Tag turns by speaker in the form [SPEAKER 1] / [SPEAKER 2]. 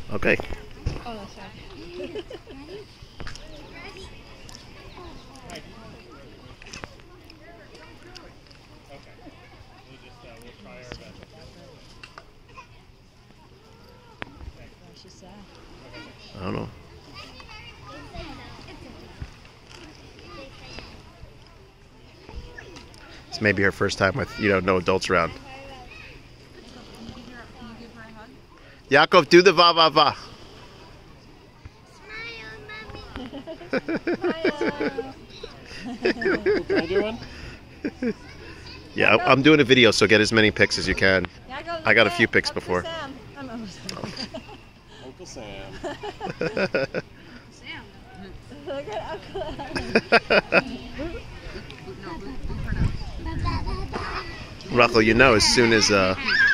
[SPEAKER 1] Okay.
[SPEAKER 2] Oh, that's right. She's sad.
[SPEAKER 1] I don't know. It's maybe her first time with, no adults around.
[SPEAKER 2] Can you give her a hug?
[SPEAKER 1] Yaakov, do the va va va.
[SPEAKER 3] Can I do one?
[SPEAKER 1] Yeah, I'm doing a video, so get as many pics as you can.
[SPEAKER 2] Yeah,
[SPEAKER 1] I got a few pics before.
[SPEAKER 2] Sam.
[SPEAKER 3] Uncle Sam.
[SPEAKER 2] Sam. Look at Uncle
[SPEAKER 1] Rachel, as soon as